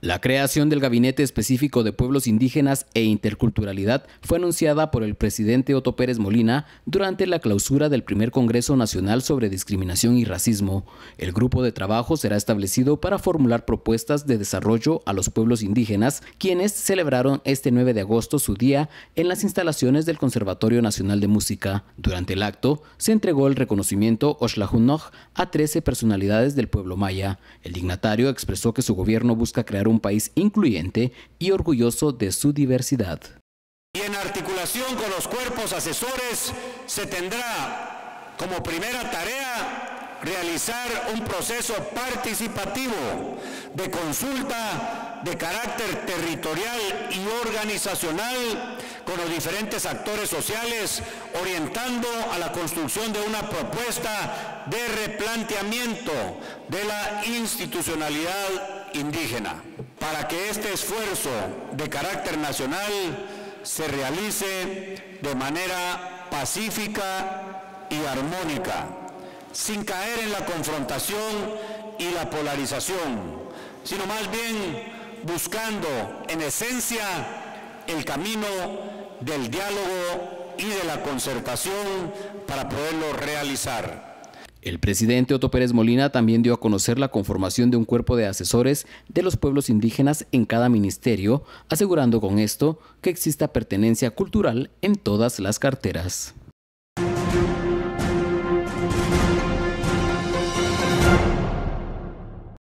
La creación del Gabinete Específico de Pueblos Indígenas e Interculturalidad fue anunciada por el presidente Otto Pérez Molina durante la clausura del primer Congreso Nacional sobre Discriminación y Racismo. El grupo de trabajo será establecido para formular propuestas de desarrollo a los pueblos indígenas, quienes celebraron este 9 de agosto su día en las instalaciones del Conservatorio Nacional de Música. Durante el acto, se entregó el reconocimiento Oxlajunnoj a 13 personalidades del pueblo maya. El dignatario expresó que su gobierno busca crear un país incluyente y orgulloso de su diversidad. Y en articulación con los cuerpos asesores se tendrá como primera tarea realizar un proceso participativo de consulta de carácter territorial y organizacional con los diferentes actores sociales, orientando a la construcción de una propuesta de replanteamiento de la institucionalidad indígena, para que este esfuerzo de carácter nacional se realice de manera pacífica y armónica, sin caer en la confrontación y la polarización, sino más bien buscando en esencia el camino del diálogo y de la concertación para poderlo realizar. El presidente Otto Pérez Molina también dio a conocer la conformación de un cuerpo de asesores de los pueblos indígenas en cada ministerio, asegurando con esto que exista pertenencia cultural en todas las carteras.